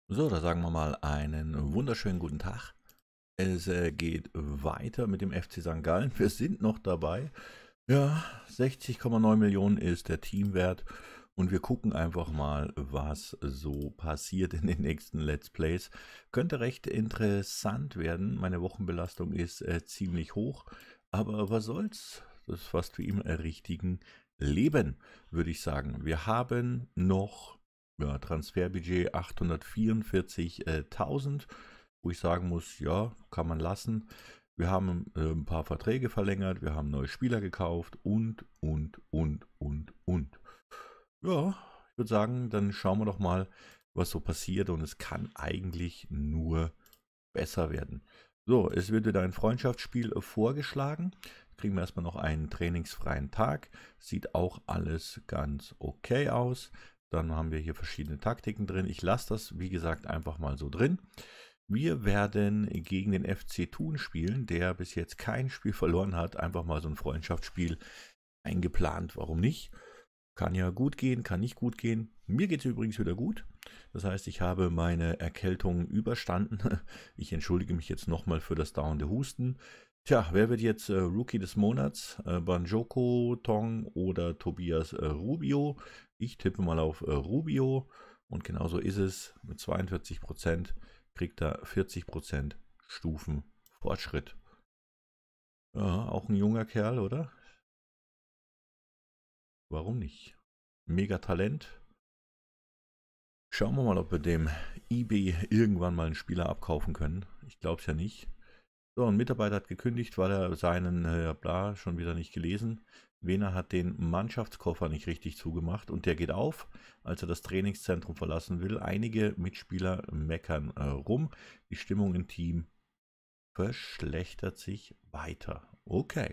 So, da sagen wir mal einen wunderschönen guten Tag. Es geht weiter mit dem FC St. Gallen. Wir sind noch dabei. Ja, 60,9 Millionen ist der Teamwert. Und wir gucken einfach mal, was so passiert in den nächsten Let's Plays. Könnte recht interessant werden. Meine Wochenbelastung ist ziemlich hoch. Aber was soll's? Das ist fast wie im richtigen Leben, würde ich sagen. Wir haben noch Transferbudget 844.000, wo ich sagen muss, ja, kann man lassen. Wir haben ein paar Verträge verlängert, wir haben neue Spieler gekauft und. Ja, ich würde sagen, dann schauen wir doch mal, was so passiert, und es kann eigentlich nur besser werden. So, es wird wieder ein Freundschaftsspiel vorgeschlagen. Kriegen wir erstmal noch einen trainingsfreien Tag. Sieht auch alles ganz okay aus. Dann haben wir hier verschiedene Taktiken drin. Ich lasse das, wie gesagt, einfach mal so drin. Wir werden gegen den FC Thun spielen, der bis jetzt kein Spiel verloren hat. Einfach mal so ein Freundschaftsspiel eingeplant. Warum nicht? Kann ja gut gehen, kann nicht gut gehen. Mir geht es übrigens wieder gut. Das heißt, ich habe meine Erkältung überstanden. Ich entschuldige mich jetzt nochmal für das dauernde Husten. Tja, wer wird jetzt Rookie des Monats? Banjoko, Tong oder Tobias Rubio? Ich tippe mal auf Rubio, und genauso ist es. Mit 42% kriegt er 40% Stufenfortschritt. Ja, auch ein junger Kerl, oder? Warum nicht? Mega Talent. Schauen wir mal, ob wir dem eBay irgendwann mal einen Spieler abkaufen können. Ich glaube es ja nicht. So, ein Mitarbeiter hat gekündigt, weil er seinen bla schon wieder nicht gelesen. Wehner hat den Mannschaftskoffer nicht richtig zugemacht, und der geht auf, als er das Trainingszentrum verlassen will. Einige Mitspieler meckern rum. Die Stimmung im Team verschlechtert sich weiter. Okay.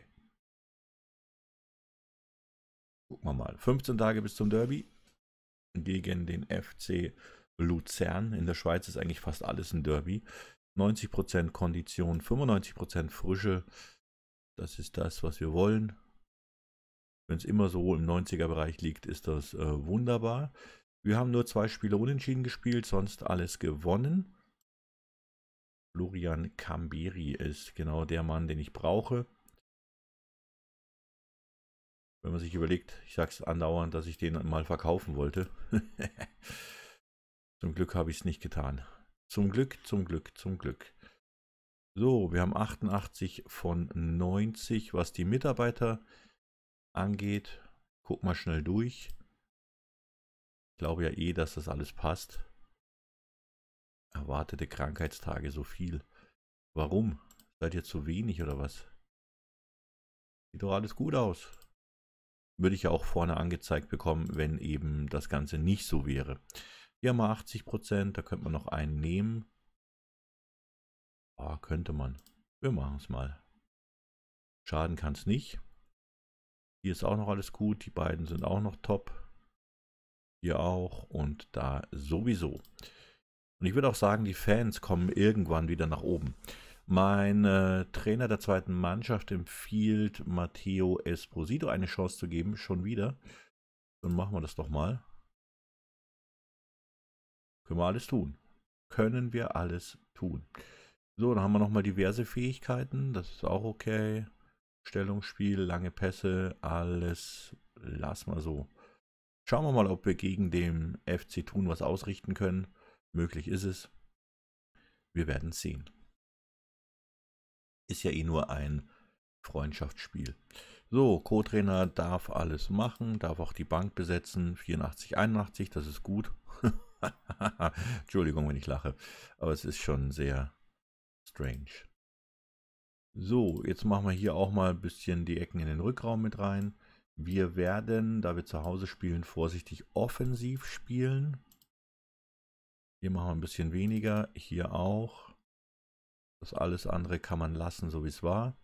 Gucken wir mal. 15 Tage bis zum Derby gegen den FC Luzern. In der Schweiz ist eigentlich fast alles ein Derby. 90% Kondition, 95% Frische. Das ist das, was wir wollen. Wenn es immer so im 90er-Bereich liegt, ist das wunderbar. Wir haben nur 2 Spiele unentschieden gespielt, sonst alles gewonnen. Florian Kamberi ist genau der Mann, den ich brauche. Wenn man sich überlegt, ich sage es andauernd, dass ich den mal verkaufen wollte. Zum Glück habe ich es nicht getan. Zum Glück, zum Glück, zum Glück. So, wir haben 88 von 90, was die Mitarbeiter angeht. Guck mal schnell durch. Ich glaube ja eh, dass das alles passt. Erwartete Krankheitstage so viel. Warum? Seid ihr zu wenig oder was? Sieht doch alles gut aus. Würde ich ja auch vorne angezeigt bekommen, wenn eben das Ganze nicht so wäre. Hier haben wir 80%, da könnte man noch einen nehmen. Ah, könnte man. Wir machen es mal. Schaden kann es nicht. Hier ist auch noch alles gut. Die beiden sind auch noch top. Hier auch und da sowieso. Und ich würde auch sagen, die Fans kommen irgendwann wieder nach oben. Mein Trainer der zweiten Mannschaft empfiehlt Matteo Esposito eine Chance zu geben. Schon wieder. Dann machen wir das doch mal. Können wir alles tun. Können wir alles tun. So, dann haben wir nochmal diverse Fähigkeiten. Das ist auch okay. Stellungsspiel, lange Pässe, alles lassen wir so. Schauen wir mal, ob wir gegen den FC Thun was ausrichten können. Möglich ist es. Wir werden sehen. Ist ja eh nur ein Freundschaftsspiel. So, Co-Trainer darf alles machen, darf auch die Bank besetzen. 84, 81, das ist gut. Entschuldigung, wenn ich lache, aber es ist schon sehr strange. So, jetzt machen wir hier auch mal ein bisschen die Ecken in den Rückraum mit rein. Wir werden, da wir zu Hause spielen, vorsichtig offensiv spielen. Hier machen wir ein bisschen weniger, hier auch. Das alles andere kann man lassen, so wie es war.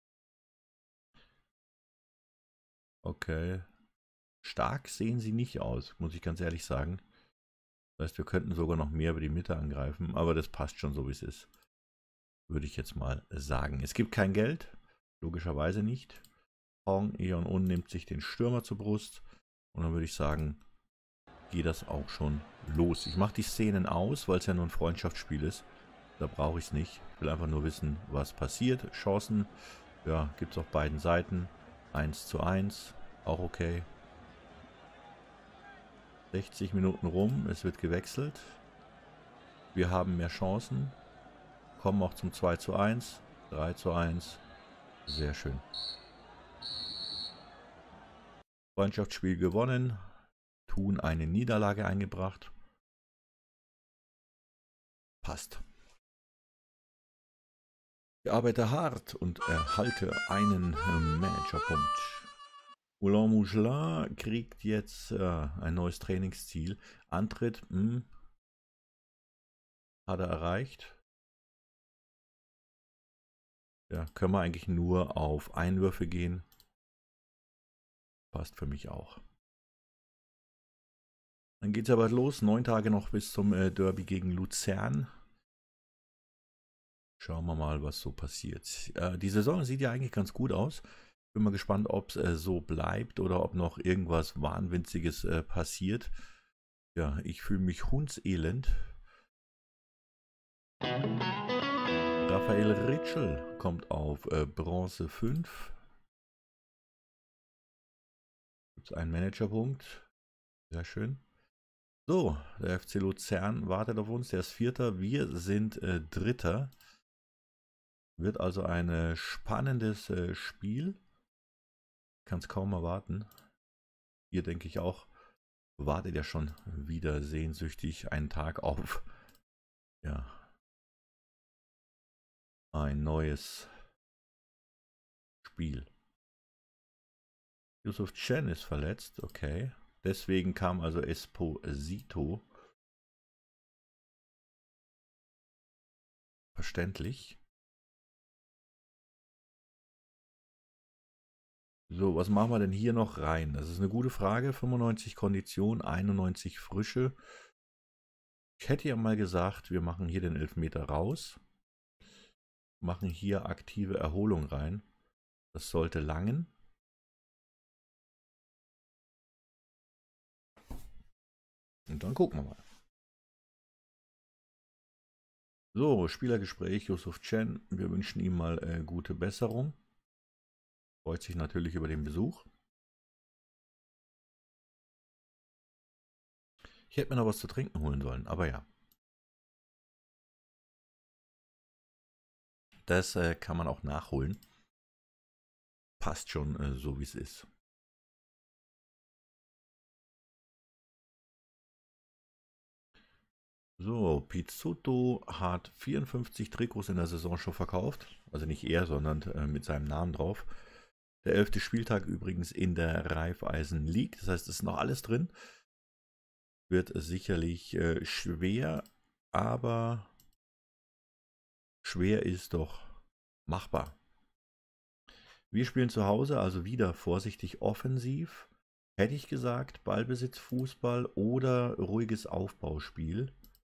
Okay. Stark sehen sie nicht aus, muss ich ganz ehrlich sagen. Das heißt, wir könnten sogar noch mehr über die Mitte angreifen, aber das passt schon so, wie es ist. Würde ich jetzt mal sagen. Es gibt kein Geld, logischerweise nicht. Hong Eon-Un nimmt sich den Stürmer zur Brust. Und dann würde ich sagen, geht das auch schon los. Ich mache die Szenen aus, weil es ja nur ein Freundschaftsspiel ist. Da brauche ich es nicht. Ich will einfach nur wissen, was passiert. Chancen, ja, gibt es auf beiden Seiten. 1:1, auch okay. 60 Minuten rum, es wird gewechselt. Wir haben mehr Chancen. Kommen auch zum 2:1, 3:1. Sehr schön. Freundschaftsspiel gewonnen. Thun eine Niederlage eingebracht. Passt. Ich arbeite hart und erhalte einen Managerpunkt. Moulin Mougin kriegt jetzt ein neues Trainingsziel. Antritt hat er erreicht. Ja, können wir eigentlich nur auf Einwürfe gehen. Passt für mich auch. Dann geht es aber los. 9 Tage noch bis zum Derby gegen Luzern. Schauen wir mal, was so passiert. Die Saison sieht ja eigentlich ganz gut aus. Bin mal gespannt, ob es so bleibt oder ob noch irgendwas Wahnwitziges passiert. Ja, ich fühle mich hundselend. Raphael Ritschl kommt auf Bronze 5. Gibt es einen Managerpunkt. Sehr schön. So, der FC Luzern wartet auf uns. Der ist Vierter. Wir sind Dritter. Wird also ein spannendes Spiel. Kann es kaum erwarten. Ihr denke ich auch. Wartet ja schon wieder sehnsüchtig einen Tag auf. Ja. Ein neues Spiel. Yusuf Chen ist verletzt. Okay. Deswegen kam also Esposito. Verständlich. So, was machen wir denn hier noch rein? Das ist eine gute Frage. 95 Kondition, 91 Frische. Ich hätte ja mal gesagt, wir machen hier den Elfmeter raus. Machen hier aktive Erholung rein. Das sollte langen. Und dann gucken wir mal. So, Spielergespräch, Yusuf Chen. Wir wünschen ihm mal gute Besserung. Freut sich natürlich über den Besuch. Ich hätte mir noch was zu trinken holen sollen, aber ja. Das kann man auch nachholen. Passt schon so, wie es ist. So, Pizzuto hat 54 Trikots in der Saison schon verkauft. Also nicht er, sondern mit seinem Namen drauf. Der 11. Spieltag übrigens in der Raiffeisen League. Das heißt, es ist noch alles drin. Wird sicherlich schwer, aber schwer ist doch machbar. Wir spielen zu Hause, also wieder vorsichtig offensiv. Hätte ich gesagt, Ballbesitz, Fußball oder ruhiges Aufbauspiel.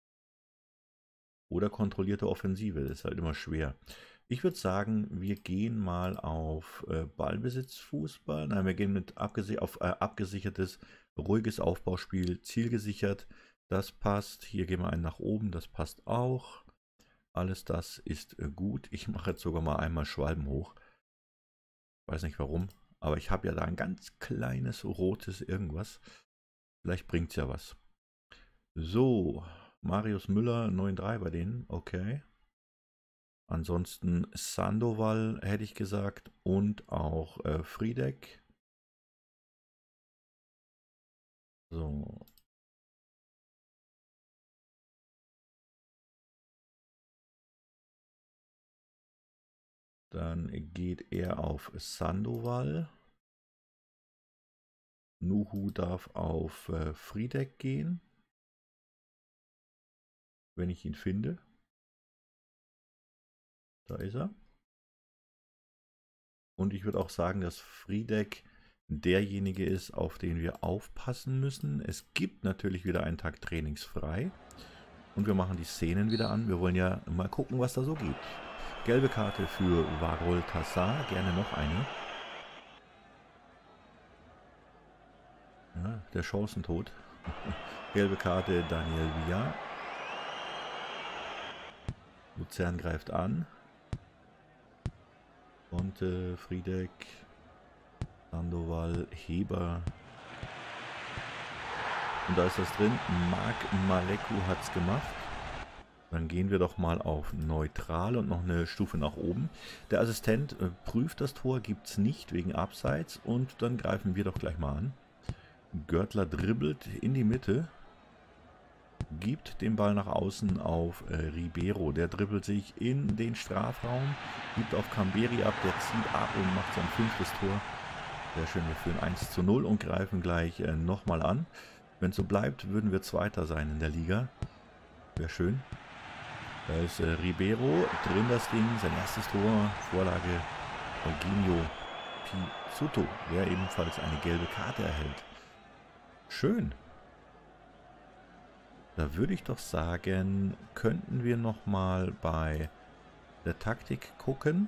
Oder kontrollierte Offensive, das ist halt immer schwer. Ich würde sagen, wir gehen mal auf Ballbesitz, Fußball. Nein, wir gehen mit auf abgesichertes, ruhiges Aufbauspiel, zielgesichert. Das passt. Hier gehen wir einen nach oben, das passt auch. Alles das ist gut. Ich mache jetzt sogar mal einmal Schwalben hoch. Weiß nicht warum, aber ich habe ja da ein ganz kleines rotes irgendwas. Vielleicht bringt es ja was. So, Marius Müller 9-3 bei denen, okay. Ansonsten Sandoval hätte ich gesagt und auch Friedeck. So. Dann geht er auf Sandoval. Nuhu darf auf Friedeck gehen. Wenn ich ihn finde. Da ist er. Und ich würde auch sagen, dass Friedeck derjenige ist, auf den wir aufpassen müssen. Es gibt natürlich wieder einen Tag trainingsfrei. Und wir machen die Szenen wieder an. Wir wollen ja mal gucken, was da so geht. Gelbe Karte für Varol Tassar. Gerne noch eine. Ja, der Chancentod. Gelbe Karte Daniel Villa. Luzern greift an. Conte, Friedeck, Sandoval, Heber. Und da ist das drin. Marc Maleku hat es gemacht. Dann gehen wir doch mal auf Neutral und noch eine Stufe nach oben. Der Assistent prüft das Tor, gibt es nicht wegen Abseits. Und dann greifen wir doch gleich mal an. Görtler dribbelt in die Mitte. Gibt den Ball nach außen auf Ribeiro. Der dribbelt sich in den Strafraum. Gibt auf Camberi ab. Der zieht ab und macht sein 5. Tor. Sehr schön, wir führen 1:0 und greifen gleich nochmal an. Wenn es so bleibt, würden wir Zweiter sein in der Liga. Wäre schön. Da ist Ribeiro, drin das Ding, sein erstes Tor, Vorlage Eugenio Pizzuto, der ebenfalls eine gelbe Karte erhält. Schön. Da würde ich doch sagen, könnten wir nochmal bei der Taktik gucken.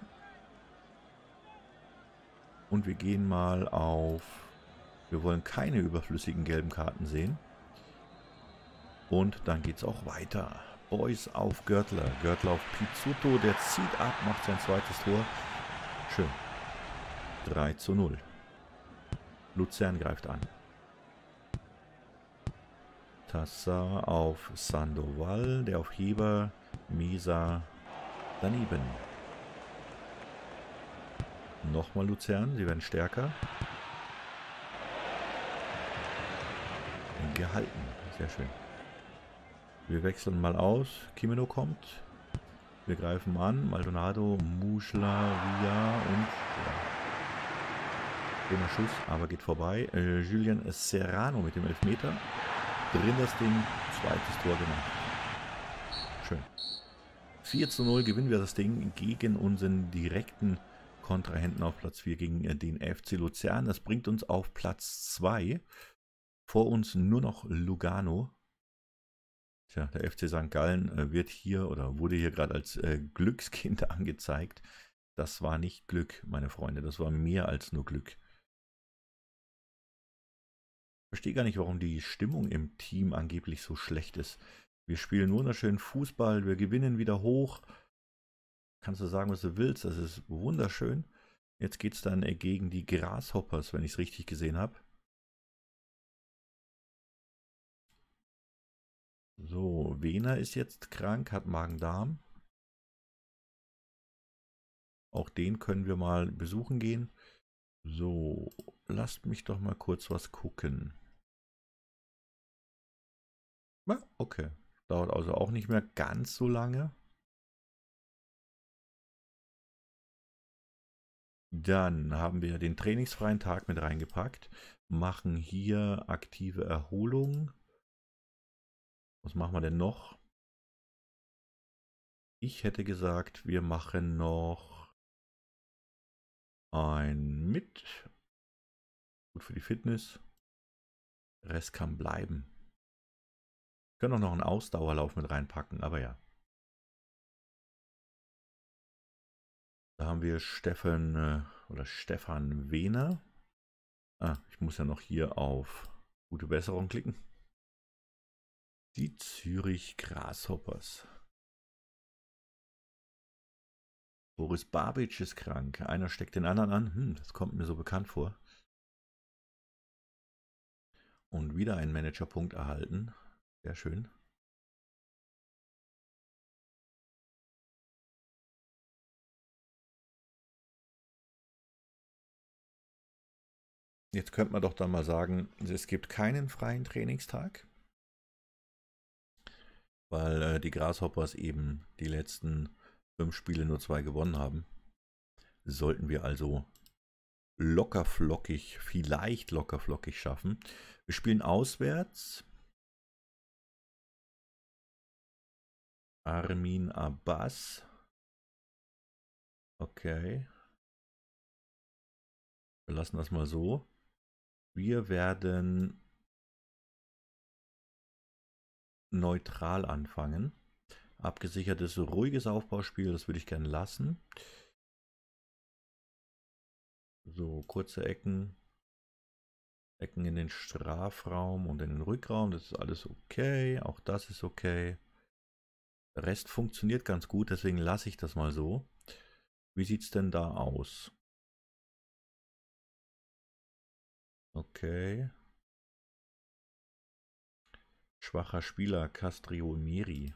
Und wir gehen mal auf, wir wollen keine überflüssigen gelben Karten sehen. Und dann geht es auch weiter. Boys auf Görtler. Görtler auf Pizzuto. Der zieht ab, macht sein 2. Tor. Schön. 3:0. Luzern greift an. Tassa auf Sandoval. Der auf Heber. Mesa daneben. Nochmal Luzern. Sie werden stärker. Gehalten. Sehr schön. Wir wechseln mal aus. Kimeno kommt. Wir greifen an. Maldonado, Muschla, Villa und... Ja. Schöner Schuss, aber geht vorbei. Julian Serrano mit dem Elfmeter. Drin das Ding. 2. Tor gemacht. Schön. 4:0 gewinnen wir das Ding gegen unseren direkten Kontrahenten auf Platz 4 gegen den FC Luzern. Das bringt uns auf Platz 2. Vor uns nur noch Lugano. Tja, der FC St. Gallen wird hier oder wurde hier gerade als Glückskind angezeigt. Das war nicht Glück, meine Freunde. Das war mehr als nur Glück. Ich verstehe gar nicht, warum die Stimmung im Team angeblich so schlecht ist. Wir spielen wunderschönen Fußball. Wir gewinnen wieder hoch. Kannst du sagen, was du willst. Das ist wunderschön. Jetzt geht es dann gegen die Grasshoppers, wenn ich es richtig gesehen habe. So, Wehner ist jetzt krank, hat Magen-Darm. Auch den können wir mal besuchen gehen. So, lasst mich doch mal kurz was gucken. Ja, okay, dauert also auch nicht mehr ganz so lange. Dann haben wir den trainingsfreien Tag mit reingepackt. Machen hier aktive Erholung. Was machen wir denn noch? Ich hätte gesagt, wir machen noch ein mit. Gut für die Fitness. Der Rest kann bleiben. Wir können auch noch einen Ausdauerlauf mit reinpacken, aber ja. Da haben wir Stefan Wehner. Ich muss ja noch hier auf gute Besserung klicken. Die Zürich Grasshoppers. Boris Babic ist krank. Einer steckt den anderen an. Das kommt mir so bekannt vor. Und wieder einen Managerpunkt erhalten. Sehr schön. Jetzt könnte man doch dann mal sagen, es gibt keinen freien Trainingstag, weil die Grasshoppers eben die letzten 5 Spiele nur 2 gewonnen haben. Sollten wir also lockerflockig, vielleicht lockerflockig schaffen. Wir spielen auswärts. Armin Abbas. Okay. Wir lassen das mal so. Wir werden neutral anfangen. Abgesichertes, ruhiges Aufbauspiel, das würde ich gerne lassen. So, kurze Ecken. Ecken in den Strafraum und in den Rückraum, das ist alles okay. Auch das ist okay. Der Rest funktioniert ganz gut, deswegen lasse ich das mal so. Wie sieht es denn da aus? Okay. Schwacher Spieler, Castrionieri.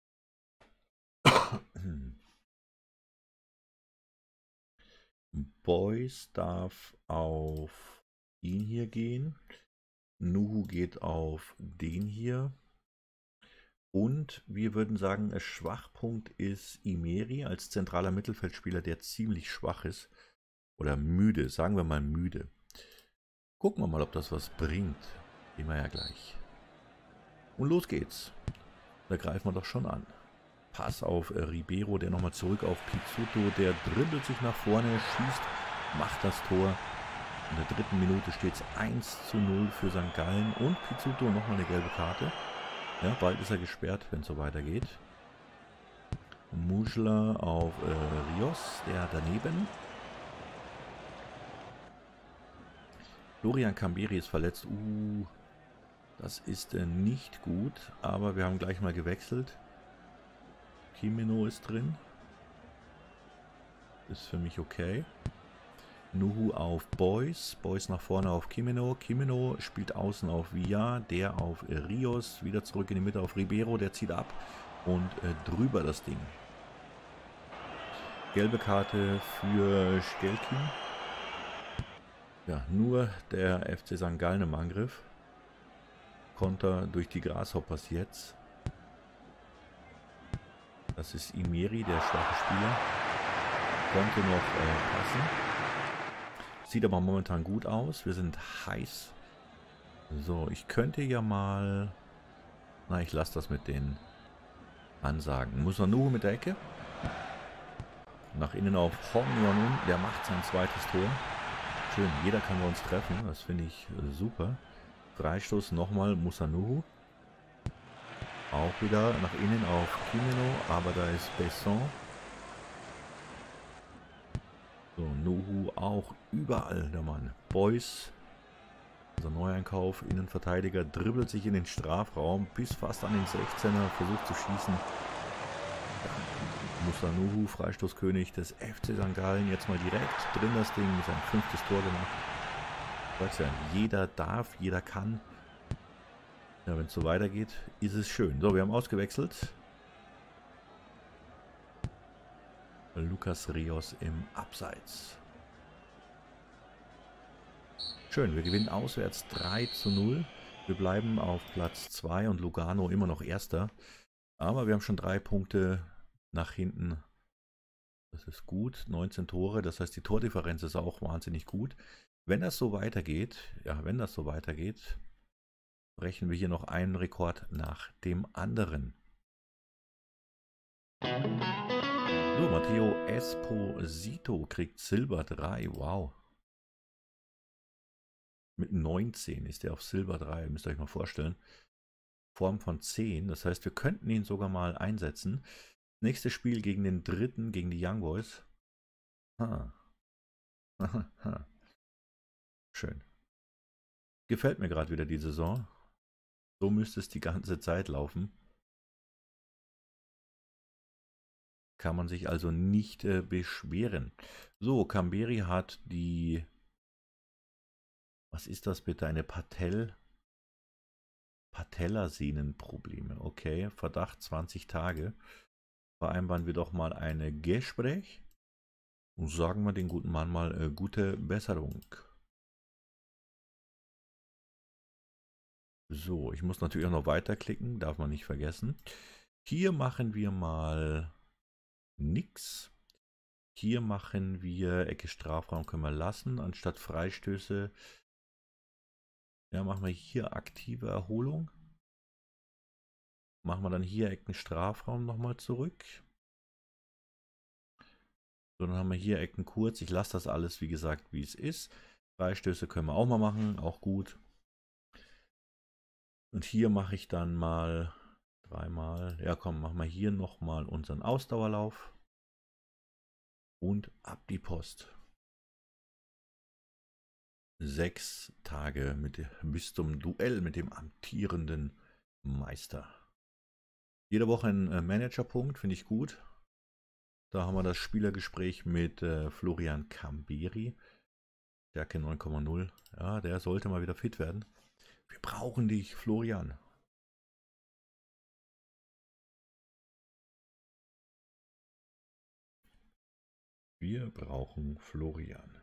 Boys darf auf ihn hier gehen. Nuhu geht auf den hier. Und wir würden sagen, der Schwachpunkt ist Imeri als zentraler Mittelfeldspieler, der ziemlich schwach ist. Oder müde, sagen wir mal müde. Gucken wir mal, ob das was bringt. Sehen wir ja gleich. Und los geht's. Da greifen wir doch schon an. Pass auf Ribeiro, der nochmal zurück auf Pizzuto. Der dribbelt sich nach vorne, schießt, macht das Tor. In der dritten Minute steht es 1:0 für St. Gallen. Und Pizzuto nochmal eine gelbe Karte. Ja, bald ist er gesperrt, wenn es so weitergeht. Muschler auf Rios, der daneben. Florian Kamberi ist verletzt. Das ist nicht gut, aber wir haben gleich mal gewechselt. Kimeno ist drin. Ist für mich okay. Nuhu auf Boys. Boys nach vorne auf Kimeno. Kimeno spielt außen auf Villa. Der auf Rios. Wieder zurück in die Mitte auf Ribeiro. Der zieht ab und drüber das Ding. Gelbe Karte für Skelkin. Ja, nur der FC St. Gallen im Angriff. Konter durch die Grasshoppers jetzt. Das ist Imeri, der schwache Spieler. Konnte noch passen. Sieht aber momentan gut aus. Wir sind heiß. So, ich könnte ja mal... Na, ich lasse das mit den Ansagen. Musanuhu mit der Ecke. Nach innen auf Hongyon. Der macht sein zweites Tor. Schön, jeder kann bei uns treffen. Das finde ich super. Freistoß nochmal Musanuhu. Auch wieder nach innen auf Kimeno. Aber da ist Besson. So, Nuhu auch überall der Mann. Boys, unser Neueinkauf, Innenverteidiger, dribbelt sich in den Strafraum bis fast an den 16er, versucht zu schießen. Musanuhu, Freistoßkönig des FC St. Gallen, jetzt mal direkt drin das Ding, sein 5. Tor gemacht. Ich weiß ja, jeder darf, jeder kann. Ja, wenn es so weitergeht, ist es schön. So, wir haben ausgewechselt. Lucas Rios im Abseits. Schön, wir gewinnen auswärts 3:0. Wir bleiben auf Platz 2 und Lugano immer noch Erster. Aber wir haben schon 3 Punkte nach hinten. Das ist gut, 19 Tore, das heißt die Tordifferenz ist auch wahnsinnig gut. Wenn das so weitergeht, brechen wir hier noch einen Rekord nach dem anderen. So, Matteo Esposito kriegt Silber 3, wow. Mit 19 ist er auf Silber 3, müsst ihr euch mal vorstellen. Form von 10, das heißt, wir könnten ihn sogar mal einsetzen. Nächstes Spiel gegen den dritten, gegen die Young Boys. Schön. Gefällt mir gerade wieder die Saison. So müsste es die ganze Zeit laufen. Kann man sich also nicht beschweren. So, Kamberi hat die... Was ist das bitte? Eine Patellasehnenprobleme. Okay, Verdacht 20 Tage. Vereinbaren wir doch mal ein Gespräch. Und sagen wir den guten Mann mal gute Besserung. So, ich muss natürlich auch noch weiterklicken. Darf man nicht vergessen. Hier machen wir mal... nix. Hier machen wir Ecke Strafraum können wir lassen, anstatt Freistöße. Ja, machen wir hier aktive Erholung. Machen wir dann hier Ecken Strafraum nochmal zurück. So, dann haben wir hier Ecken kurz. Ich lasse das alles, wie gesagt, wie es ist. Freistöße können wir auch mal machen, auch gut. Und hier mache ich dann mal 3-mal. Ja, komm, machen wir hier nochmal unseren Ausdauerlauf. Und ab die Post. 6 Tage bis zum Duell mit dem amtierenden Meister. Jede Woche ein Managerpunkt, finde ich gut. Da haben wir das Spielergespräch mit Florian Kamberi. Stärke 9,0. Ja, der sollte mal wieder fit werden. Wir brauchen dich, Florian. Wir brauchen Florian.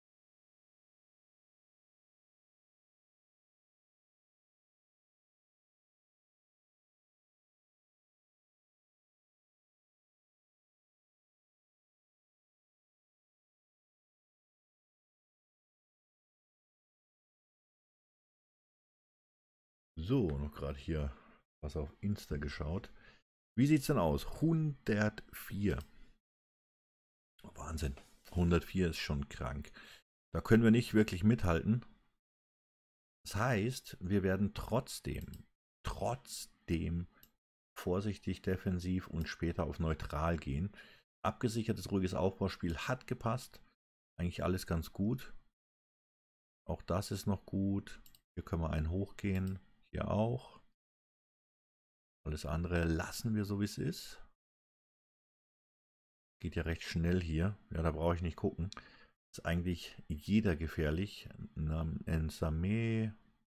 So, noch gerade hier was auf Insta geschaut. Wie sieht's denn aus? 104. Wahnsinn. 104 ist schon krank. Da können wir nicht wirklich mithalten. Das heißt, wir werden trotzdem vorsichtig defensiv und später auf neutral gehen. Abgesichertes, ruhiges Aufbauspiel hat gepasst. Eigentlich alles ganz gut. Auch das ist noch gut. Hier können wir einen hochgehen. Hier auch. Alles andere lassen wir so, wie es ist. Geht ja recht schnell hier. Ja, da brauche ich nicht gucken. Ist eigentlich jeder gefährlich. Nsame.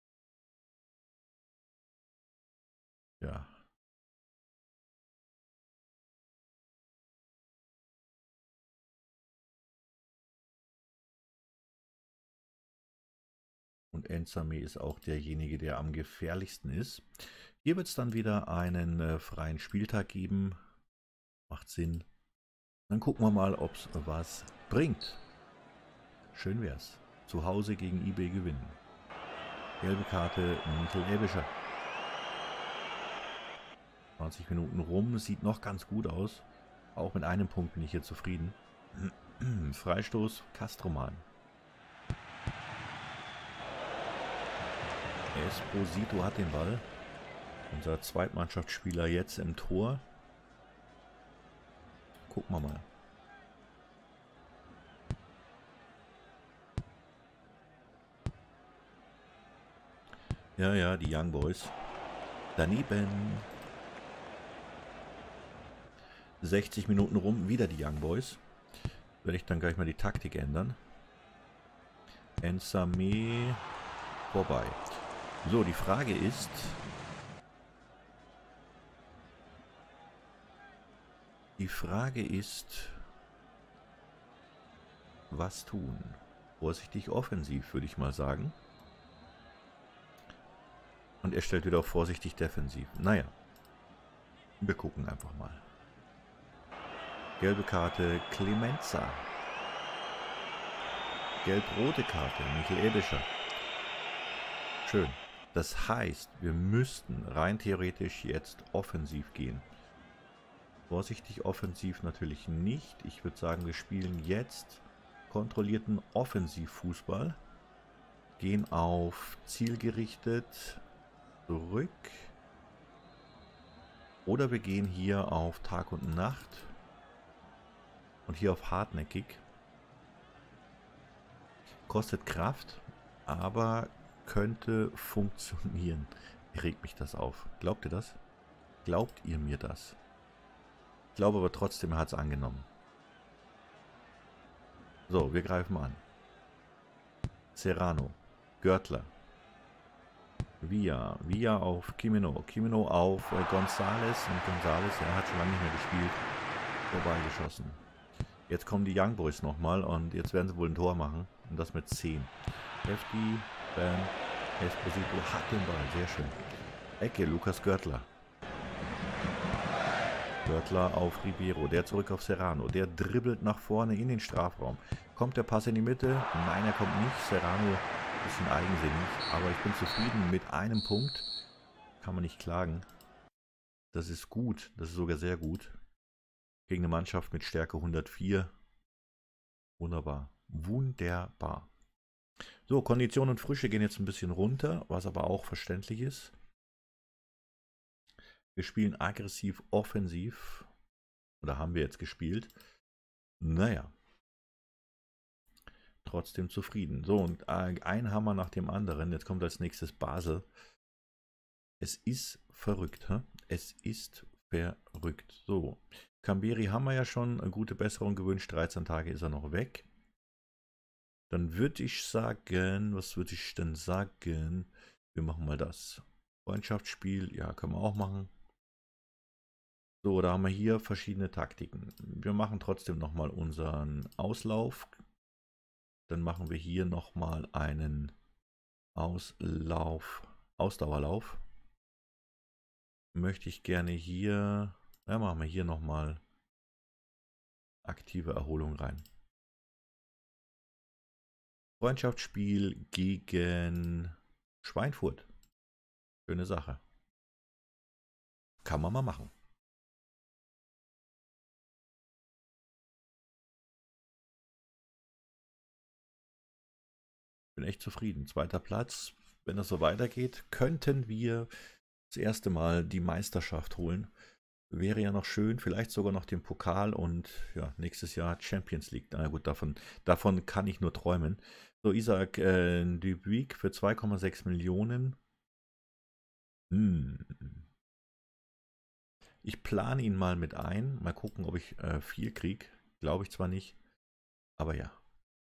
Ja. Und Nsame ist auch derjenige, der am gefährlichsten ist. Hier wird es dann wieder einen freien Spieltag geben. Macht Sinn. Dann gucken wir mal, ob es was bringt. Schön wär's. Zu Hause gegen eBay gewinnen. Gelbe Karte, Michael Ebischer. 20 Minuten rum, sieht noch ganz gut aus. Auch mit einem Punkt bin ich hier zufrieden. Freistoß, Castroman. Esposito hat den Ball. Unser Zweitmannschaftsspieler jetzt im Tor. Gucken wir mal. Ja, ja, die Young Boys. Daneben. 60 Minuten rum, wieder die Young Boys. Werde ich dann gleich mal die Taktik ändern. Nsame vorbei. So, die Frage ist... was tun? Vorsichtig offensiv, würde ich mal sagen. Und er stellt wieder auf vorsichtig defensiv. Naja, wir gucken einfach mal. Gelbe Karte, Clemenza. Gelb-rote Karte, Michael Ebischer. Schön. Das heißt, wir müssten rein theoretisch jetzt offensiv gehen. Vorsichtig offensiv natürlich nicht. Ich würde sagen, wir spielen jetzt kontrollierten Offensivfußball. Gehen auf zielgerichtet zurück. Oder wir gehen hier auf Tag und Nacht. Und hier auf hartnäckig. Kostet Kraft, aber könnte funktionieren. Regt mich das auf. Glaubt ihr das? Glaubt ihr mir das? Ich glaube aber trotzdem, er hat es angenommen. So, wir greifen an. Serrano. Görtler. Villa auf Kimino. Kimino auf González. Und González, er hat schon lange nicht mehr gespielt. Vorbeigeschossen. Jetzt kommen die Young Boys nochmal und jetzt werden sie wohl ein Tor machen. Und das mit 10. Hefti, Bam, Esposito hat den Ball. Sehr schön. Ecke, Lukas Görtler. Görtler auf Ribeiro. Der zurück auf Serrano. Der dribbelt nach vorne in den Strafraum. Kommt der Pass in die Mitte? Nein, er kommt nicht. Serrano ein bisschen eigensinnig. Aber ich bin zufrieden mit einem Punkt. Kann man nicht klagen. Das ist gut. Das ist sogar sehr gut. Gegen eine Mannschaft mit Stärke 104. Wunderbar. Wunderbar. So, Kondition und Frische gehen jetzt ein bisschen runter, was aber auch verständlich ist. Wir spielen aggressiv offensiv. Oder haben wir jetzt gespielt. Naja. trotzdem zufrieden. So, und ein Hammer nach dem anderen. Jetzt kommt als nächstes Basel. Es ist verrückt, hä? Es ist verrückt. So, Kamberi haben wir ja schon eine gute Besserung gewünscht. 13 Tage ist er noch weg. Dann würde ich sagen, was würde ich denn sagen? Wir machen mal das. Freundschaftsspiel, ja, können wir auch machen. So, da haben wir hier verschiedene Taktiken. Wir machen trotzdem nochmal unseren Auslauf. Dann machen wir hier nochmal einen Ausdauerlauf. Möchte ich gerne hier, ja, machen wir hier nochmal aktive Erholung rein. Freundschaftsspiel gegen Schweinfurt. Schöne Sache. Kann man mal machen. Bin echt zufrieden. Zweiter Platz. Wenn das so weitergeht, könnten wir das erste Mal die Meisterschaft holen. Wäre ja noch schön, vielleicht sogar noch den Pokal und ja, nächstes Jahr Champions League. Na gut, davon kann ich nur träumen. So, Isaac Dubuque für 2,6 Millionen. Ich plane ihn mal mit ein. Mal gucken, ob ich viel kriege. Glaube ich zwar nicht, aber ja.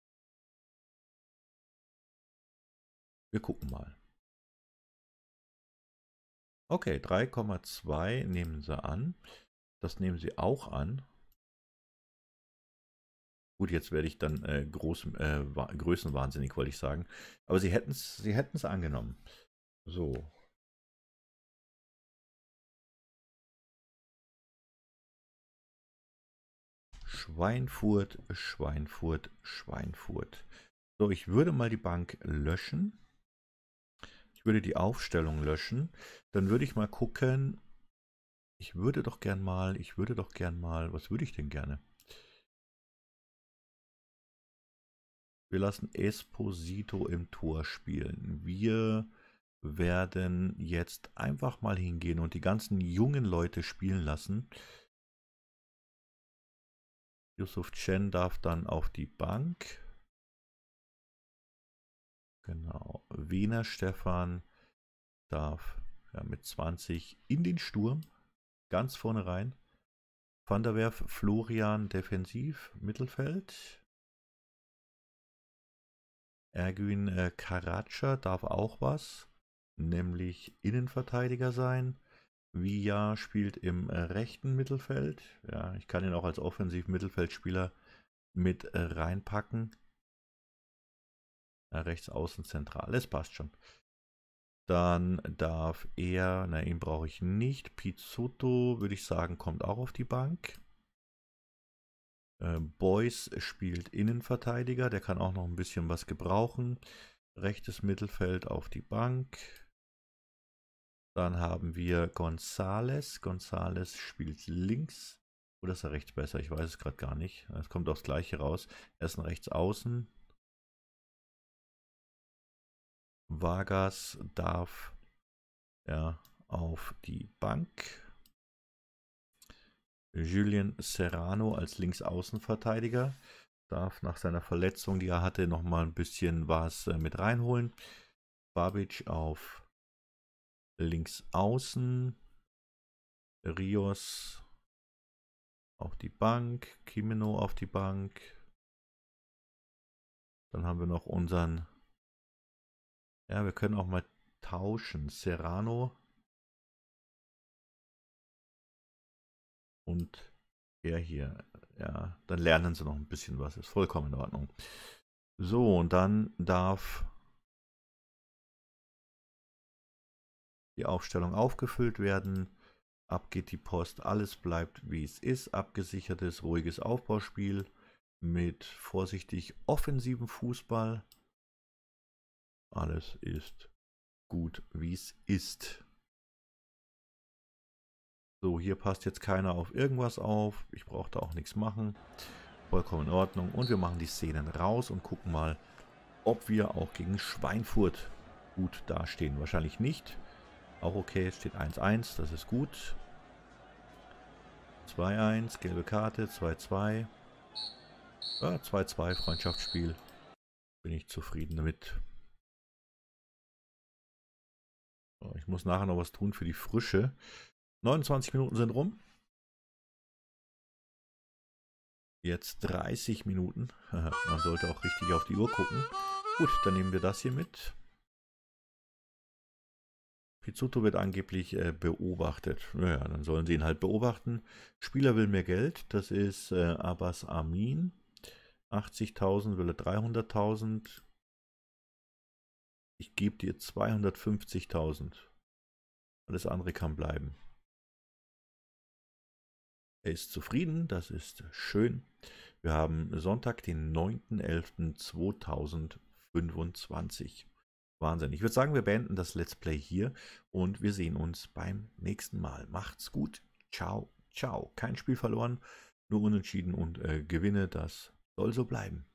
Wir gucken mal. Okay, 3,2 nehmen sie an. Das nehmen sie auch an. Gut, jetzt werde ich dann größenwahnsinnig, wollte ich sagen. Aber sie hätten es angenommen. So. Schweinfurt, Schweinfurt, Schweinfurt. So, ich würde mal die Bank löschen. Ich würde die Aufstellung löschen. Dann würde ich mal gucken. Ich würde doch gern mal, was würde ich denn gerne? Wir lassen Esposito im Tor spielen. Wir werden jetzt einfach mal hingehen und die ganzen jungen Leute spielen lassen. Yusuf Chen darf dann auf die Bank. Genau. Wiener Stefan darf ja, mit 20 in den Sturm. Ganz vorne rein. Van der Werf, Florian defensiv, Mittelfeld. Ergün Karaca darf auch was, nämlich Innenverteidiger sein. Villa spielt im rechten Mittelfeld. Ja, ich kann ihn auch als Offensiv-Mittelfeldspieler mit reinpacken. Rechts außen zentral, das passt schon. Dann darf er, na, ihn brauche ich nicht. Pizzuto, würde ich sagen, kommt auch auf die Bank. Boyce spielt Innenverteidiger, der kann auch noch ein bisschen was gebrauchen. Rechtes Mittelfeld auf die Bank. Dann haben wir González. González spielt links. Oder ist er rechts besser? Ich weiß es gerade gar nicht. Es kommt aufs Gleiche raus. Er ist ein Rechtsaußen. Vargas darf ja auf die Bank. Julian Serrano als Linksaußenverteidiger darf nach seiner Verletzung, die er hatte, nochmal ein bisschen was mit reinholen. Babic auf Linksaußen. Rios auf die Bank. Kimeno auf die Bank. Dann haben wir noch unseren... Ja, wir können auch mal tauschen. Serrano und er hier. Ja, dann lernen sie noch ein bisschen was. Ist vollkommen in Ordnung. So, und dann darf die Aufstellung aufgefüllt werden. Ab geht die Post. Alles bleibt wie es ist. Abgesichertes, ruhiges Aufbauspiel mit vorsichtig offensivem Fußball. Alles ist gut, wie es ist. So, hier passt jetzt keiner auf irgendwas auf. Ich brauche da auch nichts machen. Vollkommen in Ordnung. Und wir machen die Szenen raus und gucken mal, ob wir auch gegen Schweinfurt gut dastehen. Wahrscheinlich nicht. Auch okay, es steht 1-1, das ist gut. 2-1, gelbe Karte, 2-2. 2-2, Freundschaftsspiel. Bin ich zufrieden damit. So, ich muss nachher noch was tun für die Frische. 29 Minuten sind rum. Jetzt 30 Minuten. Man sollte auch richtig auf die Uhr gucken. Gut, dann nehmen wir das hier mit. Pizzuto wird angeblich beobachtet. Naja, dann sollen sie ihn halt beobachten. Spieler will mehr Geld. Das ist Abbas Amin. 80.000 will er 300.000. Ich gebe dir 250.000. Alles andere kann bleiben. Er ist zufrieden, das ist schön. Wir haben Sonntag, den 9.11.2025. Wahnsinn. Ich würde sagen, wir beenden das Let's Play hier und wir sehen uns beim nächsten Mal. Macht's gut. Ciao, ciao. Kein Spiel verloren, nur unentschieden und Gewinne, das soll so bleiben.